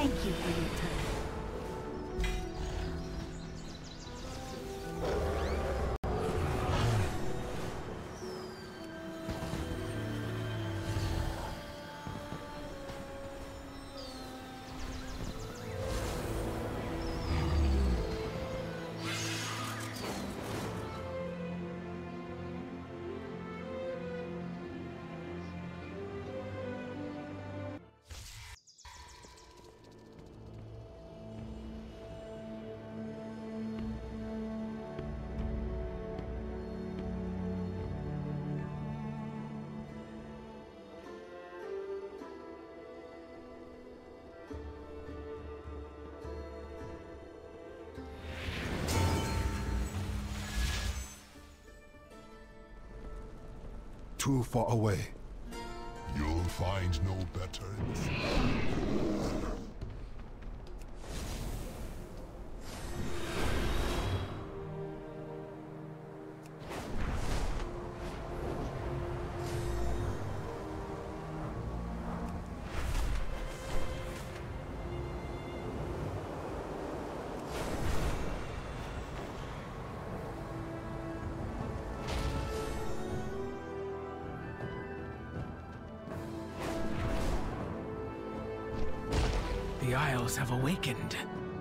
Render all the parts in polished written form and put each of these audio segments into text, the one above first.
Thank you for your time. Too far away. You'll find no better. The Isles have awakened.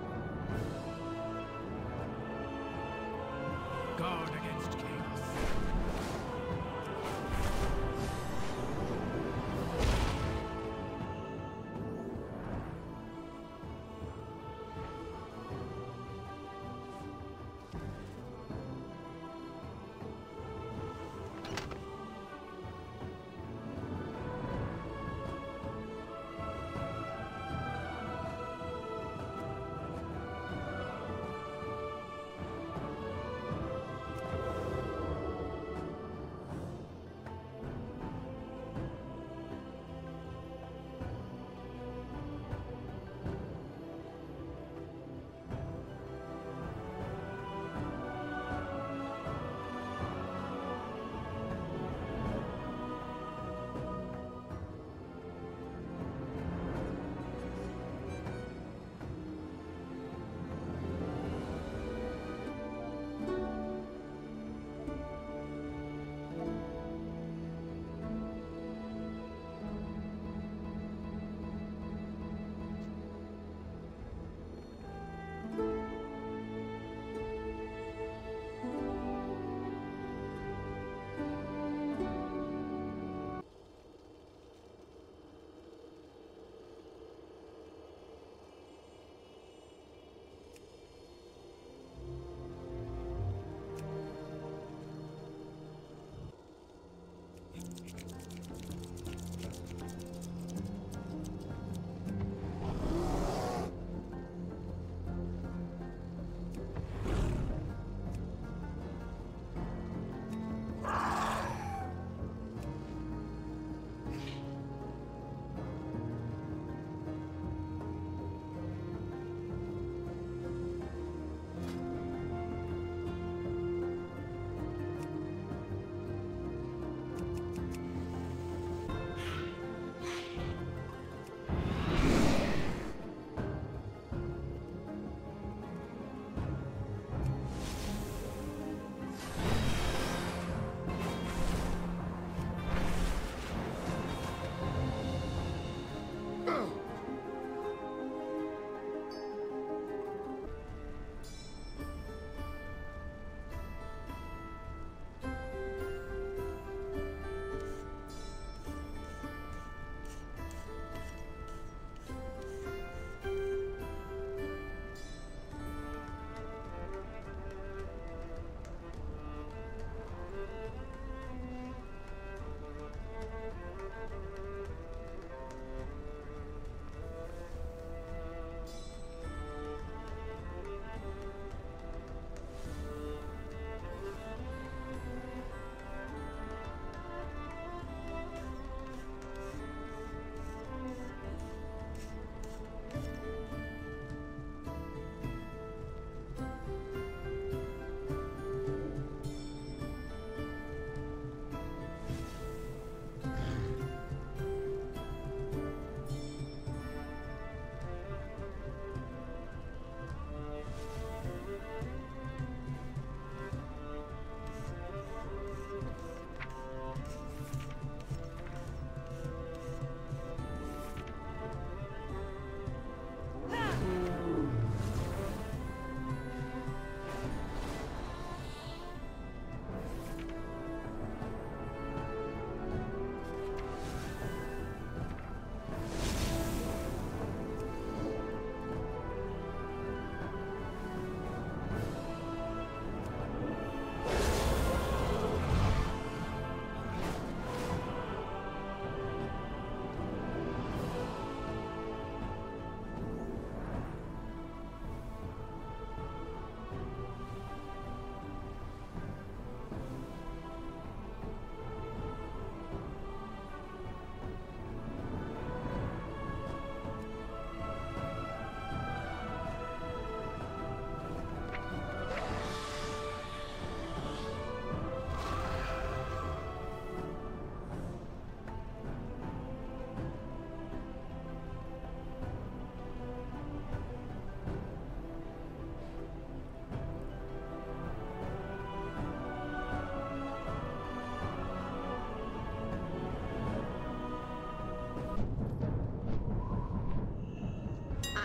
Guard against chaos.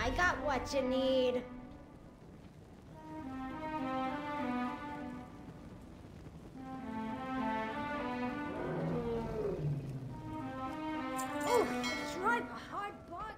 I got what you need. Oh, drive a hard bargain.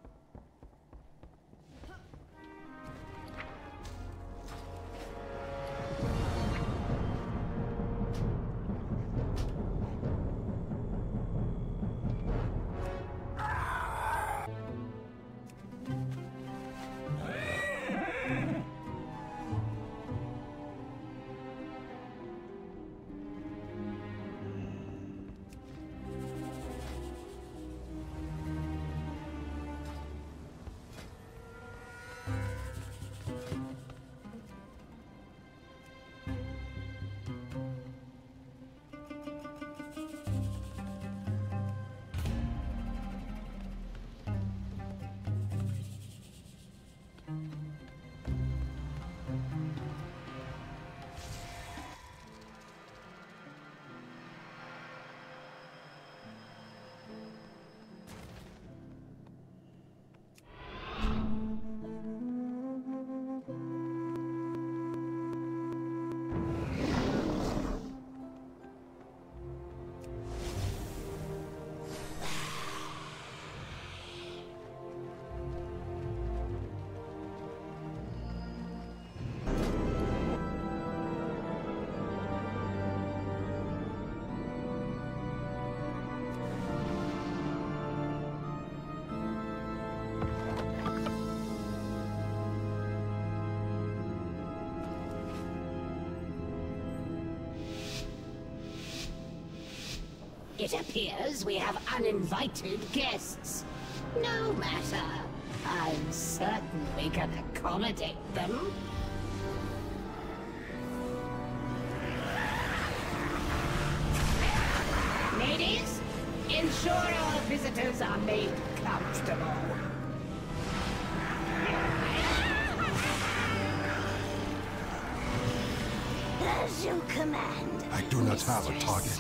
It appears we have uninvited guests. No matter. I'm certain we can accommodate them. Ladies, ensure our visitors are made comfortable. As you command. I do not have a target.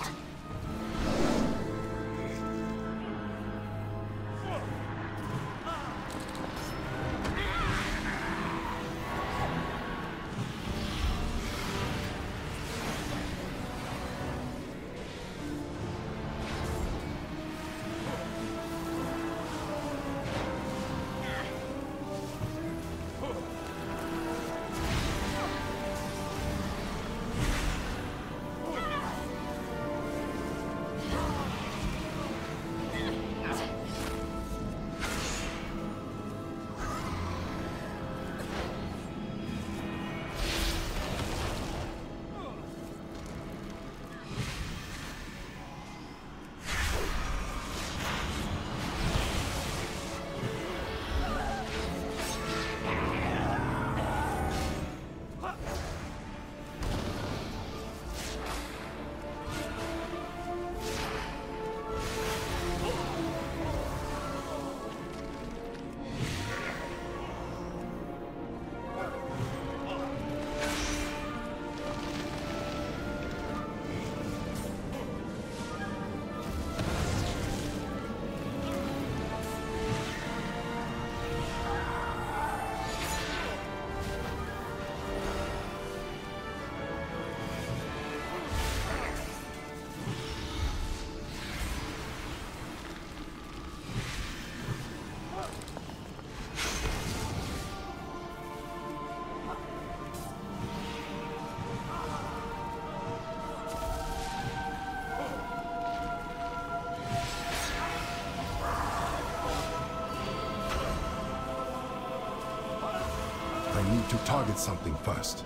I need to target something first.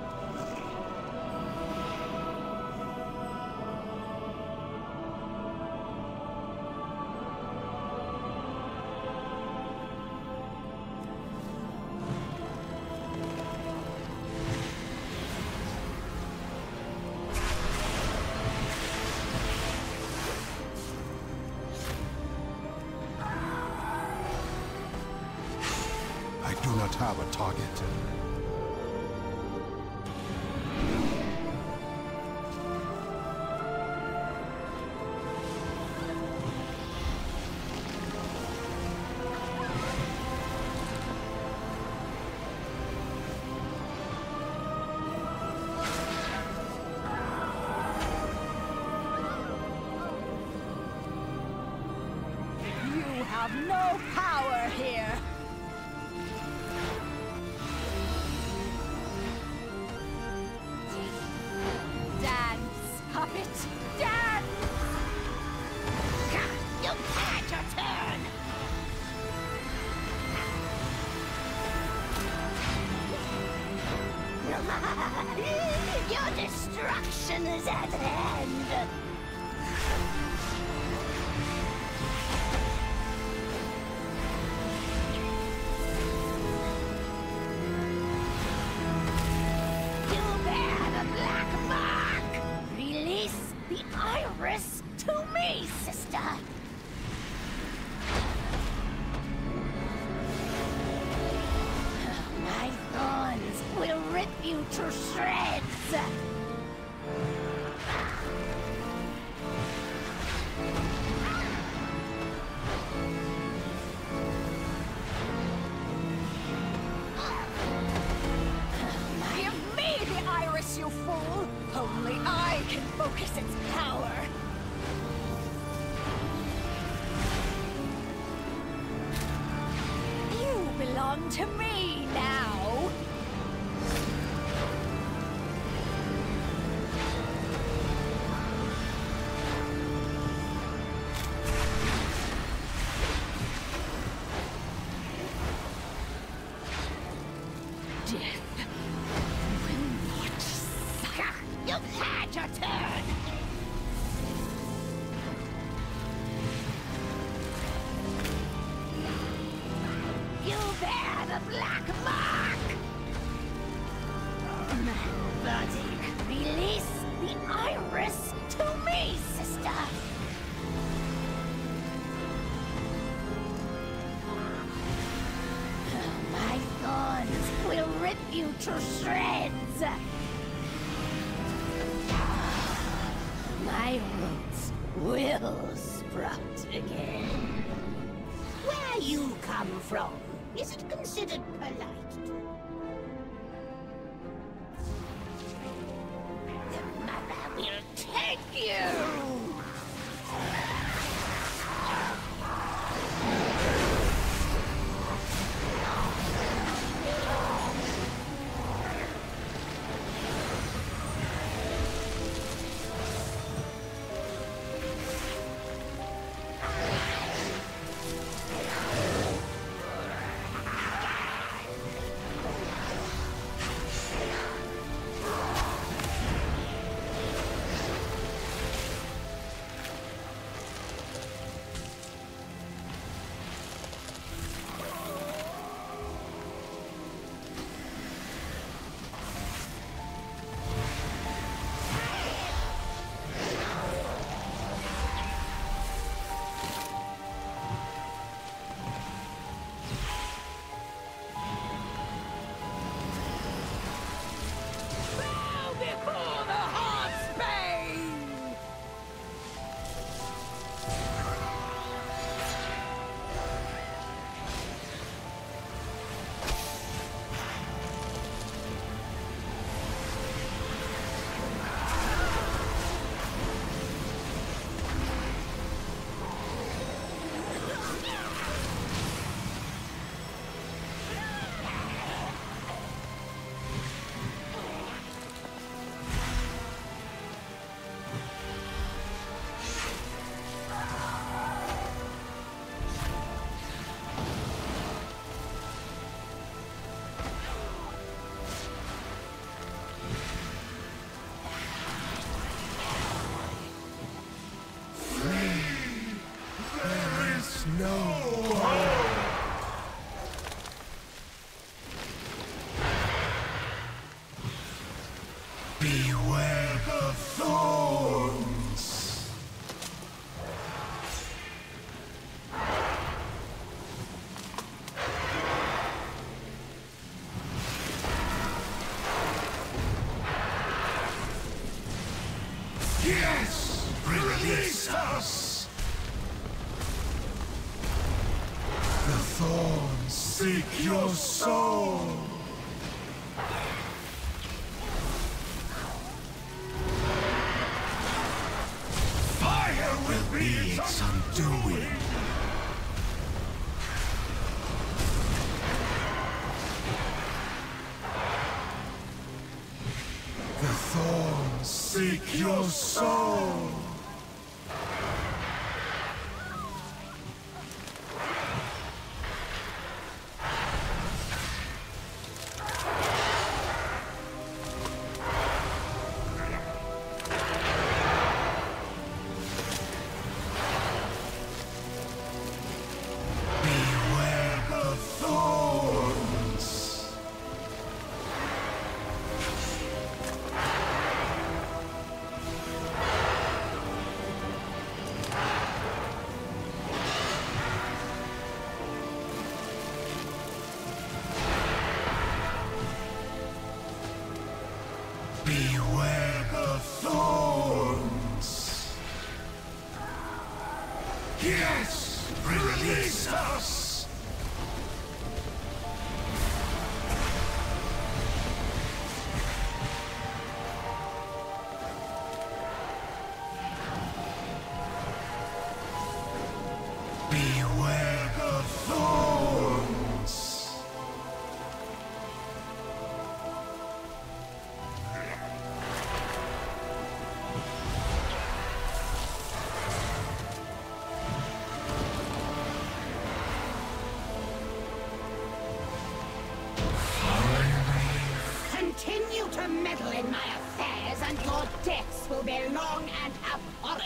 I do not have a target. have no power here. Dance, puppet, dance! You had your turn! Your destruction is at hand! You bear the black mark! Release the iris to me, sister! My thorns will rip you to shreds! Give me the iris, you fool! Only I can focus its power! You belong to me now! Death will not suck. You've had your turn! You bear the black mark! My body, release the iris to me, sister! My thorns will rip you to shreds! My roots will sprout again. Where you come from, is it considered polite to... The mother will take you! Beware the thorns! Yes! Release us! The thorns seek your soul! Fire will be its undoing! your soul! Beware the thorns! Yes! Release us! Beware the thorns! Continue to meddle in my affairs, and your deaths will be long and abhorrent.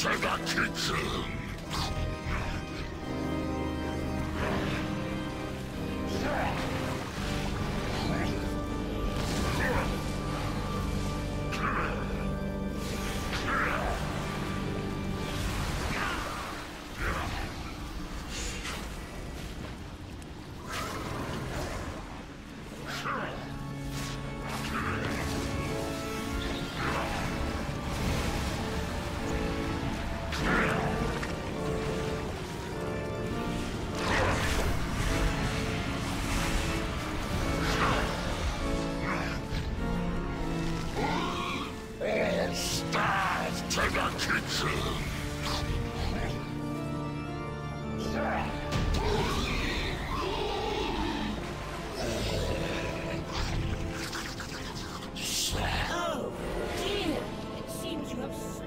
to the kitchen! To the kitchen! Oh, dear. It seems you have slow.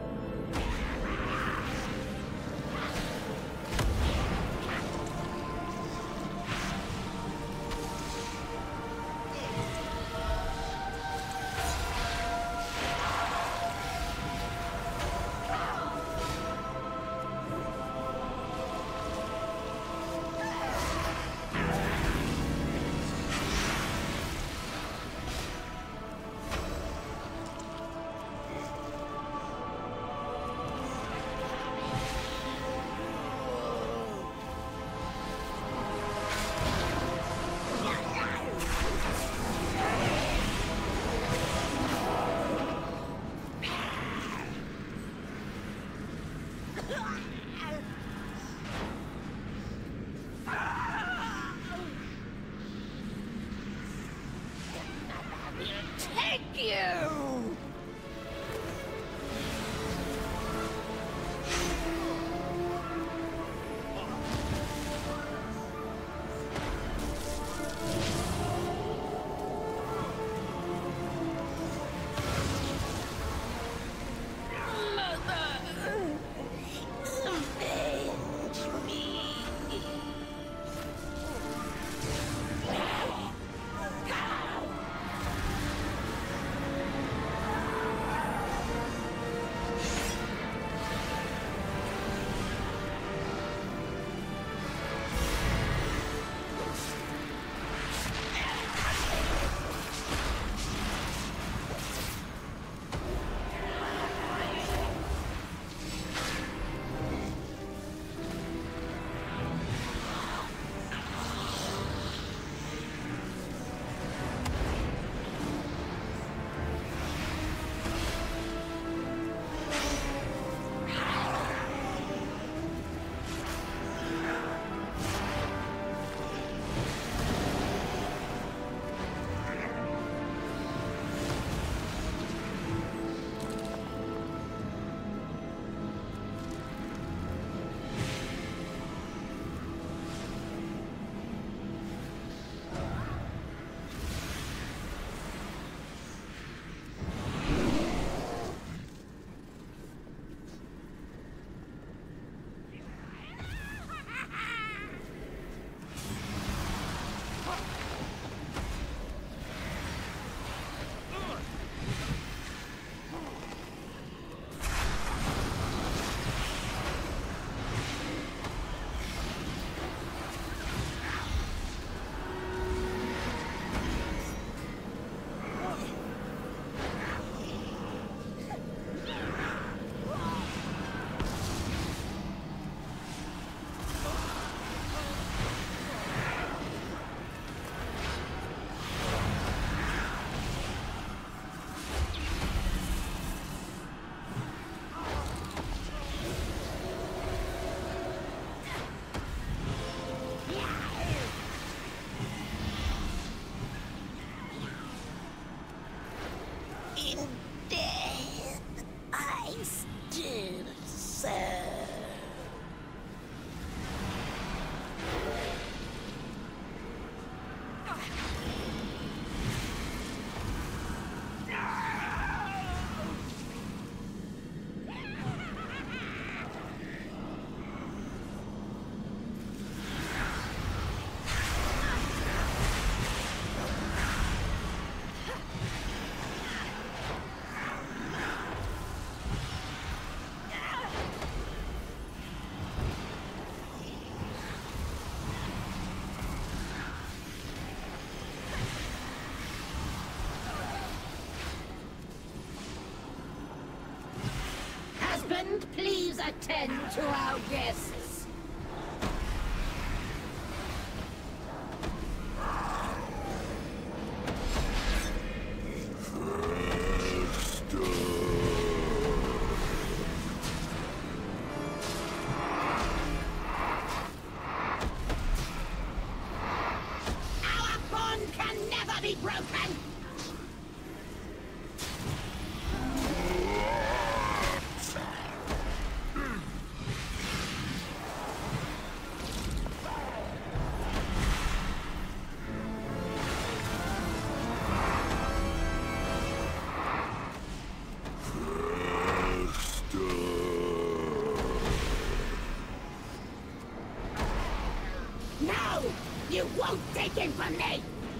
Take you! Mother! attend to our guests. Our bond can never be broken! No! You won't take it from me!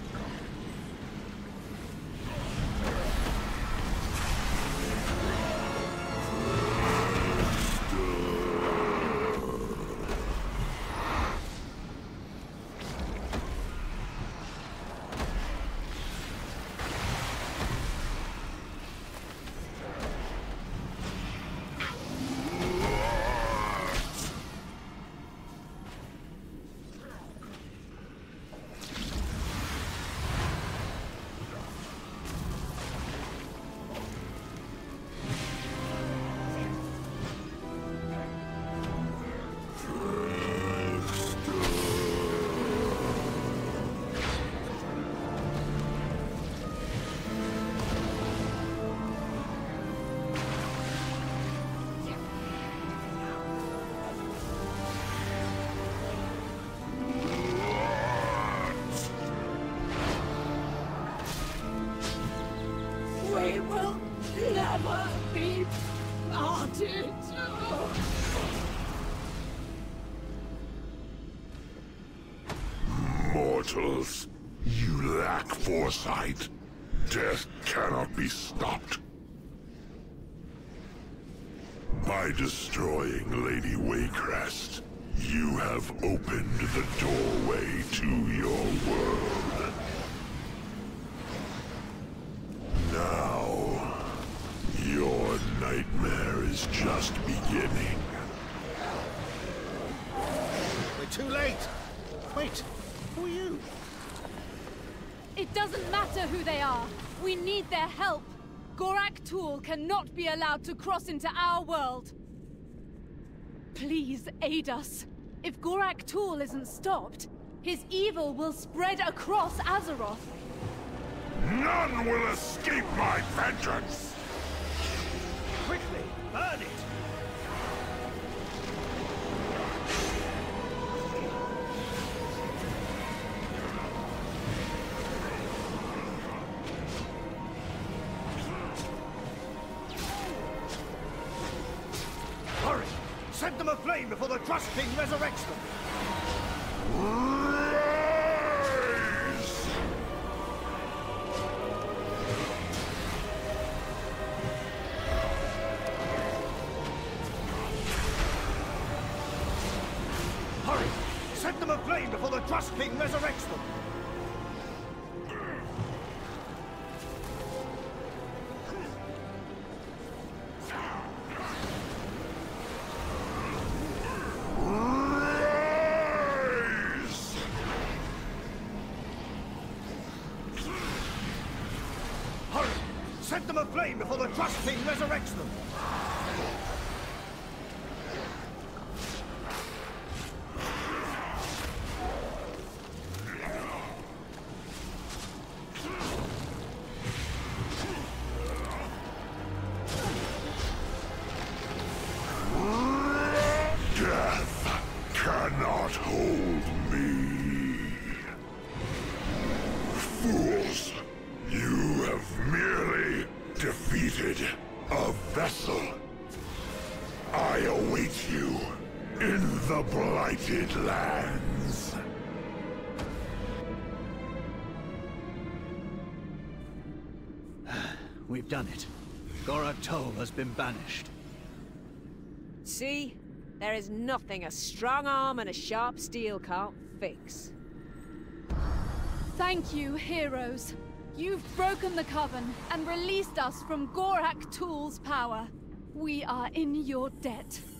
We will never be parted. Mortals, you lack foresight. Death cannot be stopped. By destroying Lady Waycrest, you have opened the doorway to your world. Now, your nightmare is just beginning. We're too late. Wait, who are you? It doesn't matter who they are. We need their help. Gorak Tool cannot be allowed to cross into our world. Please aid us. If Gorak Tool isn't stopped, his evil will spread across Azeroth. None will escape my vengeance! Quickly, burn it! Hurry! Set them aflame before the Trust King resurrects them! Rise! Hurry! Set them aflame before the Trust King resurrects them! Rise! Hurry! Set them aflame before the Trust King resurrects them! Death cannot hold me. Fools, you have merely defeated a vessel. I await you in the Blighted Lands. We've done it. Gorak Toll has been banished. See? There is nothing a strong arm and a sharp steel can't fix. Thank you, heroes. You've broken the Coven and released us from Gorak Tool's power. We are in your debt.